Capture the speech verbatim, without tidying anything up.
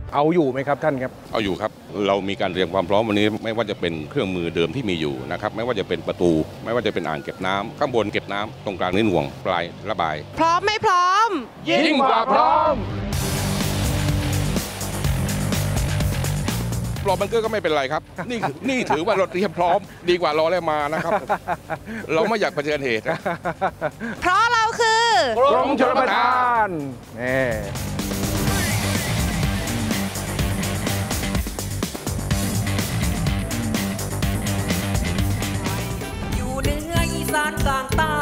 เอาอยู่ไหมครับท่านครับเอาอยู่ครับเรามีการเตรียมความพร้อมวันนี้ไม่ว่าจะเป็นเครื่องมือเดิมที่มีอยู่นะครับไม่ว่าจะเป็นประตูไม่ว่าจะเป็นอ่างเก็บน้ำข้างบนเก็บน้ำตรงกลางนี่หน่วงปลายระบายพร้อมไม่พร้อมยิ่งกว่าพร้อมรอบังเกอร์ก็ไม่เป็นไรครับนี่นี่ถือว่าเราเตรียมพร้อมดีกว่ารอแล้วมานะครับเราไม่อยากเผชิญเหตุเพราะเราคือกรมชลประทานนี่อยู่เหนืออีสานกลางใต้